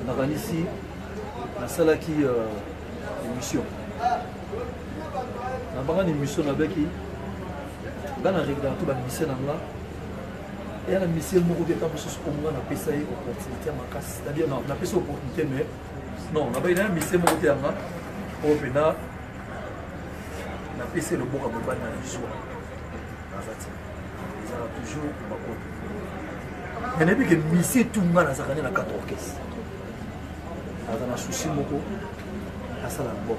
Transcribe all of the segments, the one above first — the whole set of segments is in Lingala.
nakanisi nasalaki émission nabanga émission nabeki nga na réglera to bamission na nga eya na mission moko te ta mosusu konga napesa ye opportunité ya makasi c'est-à-dire napesa opportunité mais non nabai na mission moko te yanga oyo mpena napesa loboka mobali na liswa naza ti ezala toujours bakoto mais nayebi ke mission tunga nazalaka ne na kata orchestre aza na susi moko asala bon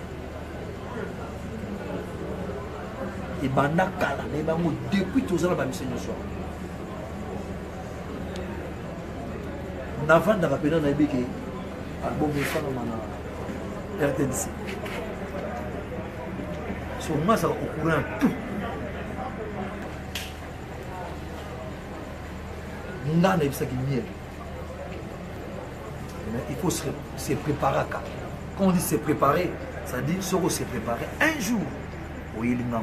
ebanda kala nayebi yango depuis tozala bamission nyonso navandaka mpena nayebi ke album esalama na RTNC so nga azala ocourant ya tout nga nayebisaki miel il faut se préparer. Quand on dit se préparer, ça dit se préparer un jour. Oui, il y a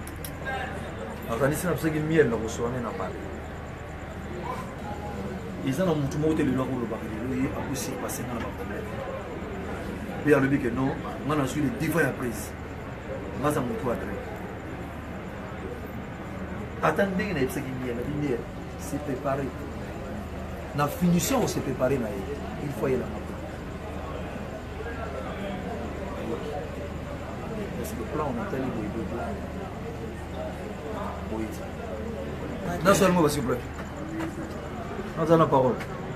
un peu de miel, ils ont un peu de le aussi passé dans le problème. Puis il y a le dit que non, moi je suis le divin après. Moi ça me trouve attendez, il y a un peu de miel, se préparer. La finition, on s'est préparé une fois il y a la parce que le plan on a tellement de blanc. Oui. Non seulement s'il vous plaît. On a la parole.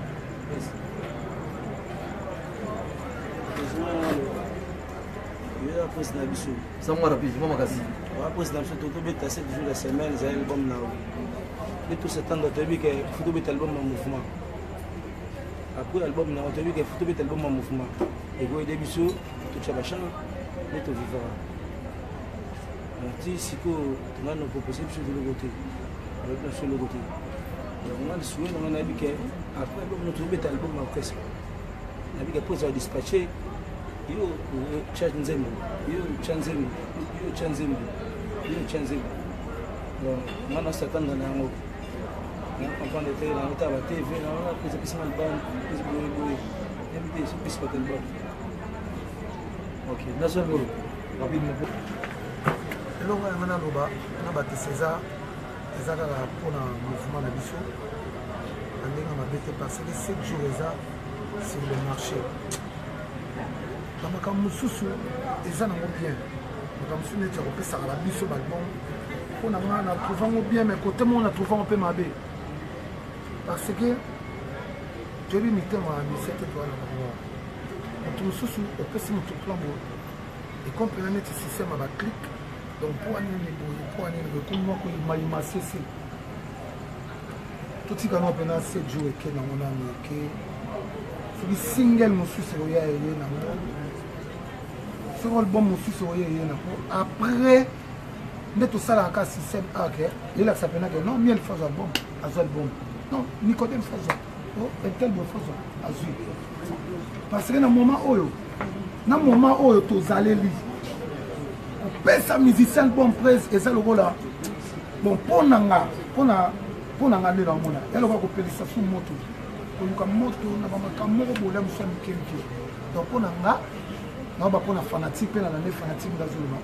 Ça m'a rapide, moi ma casse. Après c'est dans ce tout bête 7 jours la semaine, j'ai album là. Et tout ce temps de tu que photo bête album en mouvement. Après l'album, on a vu qu'il faut tout album en mouvement. Et vous avez des bisous, tout ça va changer, mais tout vivra. Donc si on a nos propositions sur le côté, avec nous sur le côté. On a le souhait, on a vu qu'après l'album, on a trouvé l'album en orchestre. On a vu qu'après ça a dispatché, yo chanzemo, yo chanzemo, yo chanzemo, yo chanzemo. Donc on a s'attend dans un on prend des télé, on a la TV, on a pris des piscines de bande, des bouées, des piscines de bande. Ok, national mot, rapidement. Alors, on a battu César, César pour le mouvement de Bissot. On a battu parce que 7 jours sur le marché. Dans ma sous ils en ont bien. Dans ma sous-net, ça a la Bissot, on a trouvé bien, mais côté moi, on a trouvé un peu ma baie. Parce que je lui mettais ma mission de toi là. On trouve sous au PC mon tout plan et comprenez notre système à clic donc pour aller comme moi que il m'a cessé tout ce qu'on a pendant 7 jours et que on a mis que le single mon sous c'est roya et na sur album mon sous c'est roya et na après de tout ça là quand système ok il a ça pendant que non miel fait album album non Nicodème Fazo oh et tel bon Fazo azui parce que dans moment où tu allais lire on paie sa musicien bon presse et ça le rôle là bon pour nanga de la mona elle va couper ça sous moto pour nous moto na ba makamoko bolem so mikemki donc pour nanga na ba pour na fanatique pe na les fanatiques d'azulma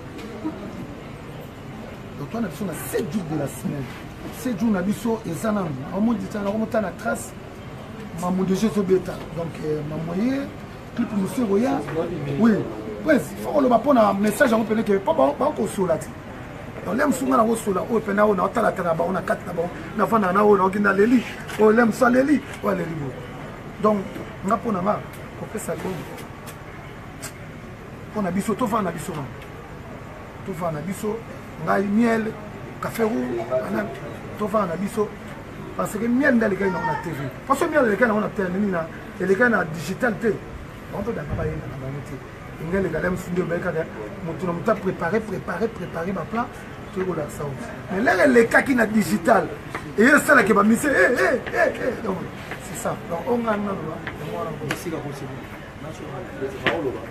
donc on a besoin de 7 jours de la semaine 7 jours na biso ezana on monte dans la trace maman de Jésus bêta donc maman clip monsieur Roya oui ouais faut le bapon un message à reprendre que pas encore sur là donc l'aime souvent la sur là au pena on a ta la ba on a 4 là-bas na fana na on a leli on l'aime ça leli ouais leli donc nga pona ma ko pesa ko on a biso to fa na biso ngai miel café roux to fa na biso parce que miel dans les gars on a TV parce que miel les gars on a télé na et les gars na digital té on peut d'accord ba yena na banté inga les gars l'aime fondé ba ka mutu na muta préparer ma plan to ko la ça mais là les cas qui na digital et ça là que ba mise donc c'est ça donc on a na voilà ici ka possible national les paroles là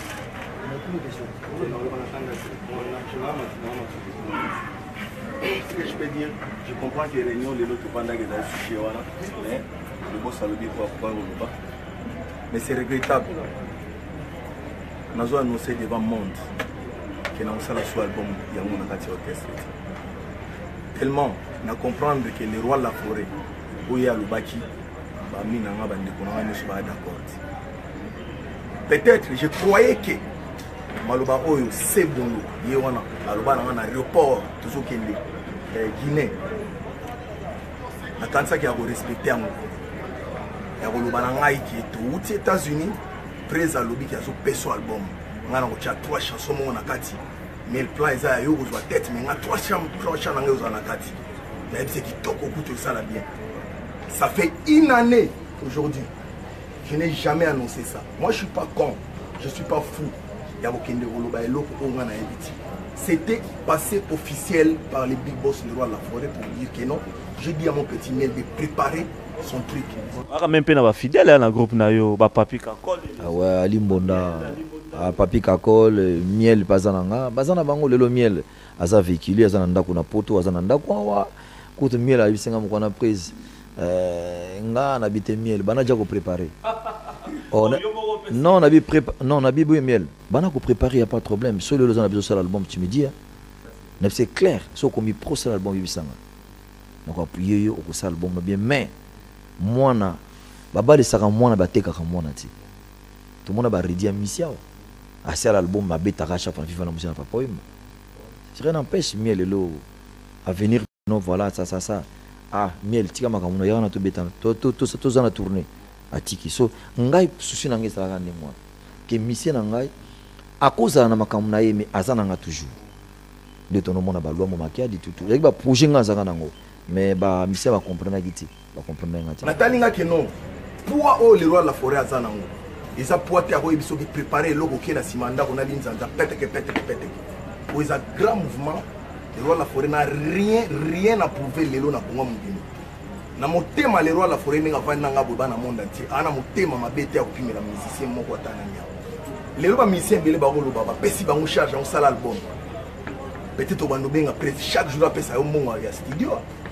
c'est que je peux dire, je comprends que les réunions, les autres pendant que dans le sujet, mais le boss a le dit pourquoi on pas. Mais c'est regrettable. Nous avons annoncé devant le monde que nous avons fait un album et nous avons orchestre. Tellement, nous comprenons que le roi de la forêt, où il y a le baki, peut-être je croyais que Maloba Oyo c'est bon, il y a un aéroport, tout ce qui est Guinée. Attends ça qui a respecté à moi. Il y a aux États-Unis, près à lobby qui a fait son album. On a 3 chansons on a kati. Mais le plan est à yo aux tête mais on a 3 chansons on a kati. Il y a qui toque au coup ça là bien. Ça fait une année aujourd'hui. Je n'ai jamais annoncé ça. Moi je suis pas con, je suis pas fou. C'était passé officiel par les big boss du roi de la forêt pour dire que non. Je dis à mon petit Miel de préparer son truc. Même pas fidèle dans le groupe nayo, Papi Kakol. Ah ouais, Ali Mbonda, Papi Kakol, Miel bazananga, bazana bango lelo Miel, aza véhicule, aza ndako na poto, aza ndako wa, kote Miel a bisenga mo na prise. Nga na bité Miel, bana déjà ko préparer. Non, on a bien Miel. Bana ko préparer, y a pas de problème. Sur le on a besoin de l'album, tu me dis. C'est clair, so comme pro c'est l'album bisanga. Donc appuyer yo ko ça album bien mais moi na baba de saka moi na bateka ka moi na ti. Tout le monde a rédigé mission. À ça l'album ma beta racha pour vivre na musique na papa yima. Rien n'empêche Miel lo à venir non voilà ça. Ah Miel tika makamuna ya na to beta to za na tourner. Atiki so ngai souci na ngai ça ga moi que mission na ngai à cause na makamuna ye mais azana nga toujours. De ton nom na balwa mo makia di tout. Il ba projet nga zanga nango. Mais bah mission va comprendre giti va comprendre ngati natalinga que non pour oh le roi de la forêt azanango ils a poité à biso qui préparer logo qui na simanda on a linzanza pète pour ils a grand mouvement le roi de la forêt n'a rien à prouver lelo na Congo mungini na motema le roi de la forêt ninga vana nga boba na monde entier ana motema mabete ya kupimela musicien moko atana nya lelo ba musicien bele ba kolo baba pesi ba mu charge on sala album peut-être au bandobenga presque chaque jour après ça au monde ya studio.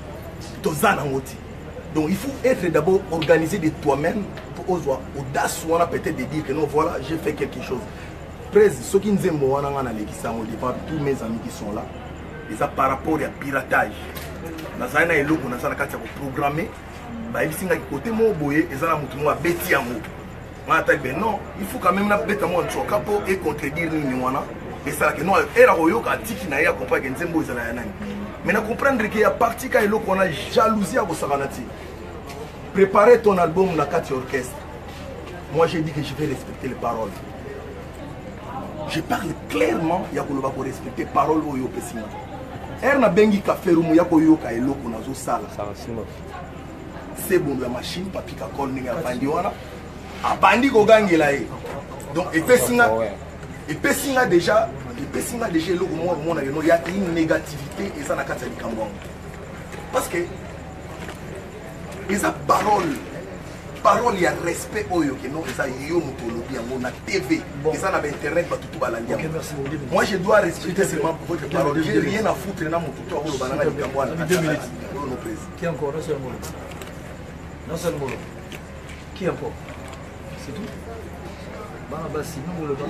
Donc il faut être d'abord organisé de toi-même pour avoir audace ou peut-être de dire que non voilà j'ai fait quelque chose. Presse ceux qui nous aiment devant tous mes amis qui sont là, et ça par rapport à piratage. Dans un an et l'autre on a ça la carte pour programmer. Bah il singa côté mon boye et ça la mutu moi beti amour. Non il faut quand même la bête moi en capo et contredire ni wana et ça que non era royoka tiki na ya comprendre que nzembo ezala nani. Mais nous comprendre qu'il y a partie quand on a jalousie à vos saranati. Préparez ton album la 4 orchestre. Moi j'ai dit que je vais respecter les paroles. Je parle clairement, il y a que respecter les paroles au yo pesima. Erna bengi kaferumu ya ko yo ka eloko nazo sala. C'est bon la machine Papi Kakol ninga bandi wana. Abandi ko gangela e. Donc et pesinga déjà il y a une négativité et ça n'a qu'à se dire parce que les paroles il y a respect au yo que non ça yo mutolobi on a TV et ça n'a pas internet ba tout balandia. Moi je dois respecter seulement votre parole. J'ai rien à foutre na mututo au banana du Gabon. 2 minutes. Qui encore non seulement qui encore c'est tout. Bah sinon le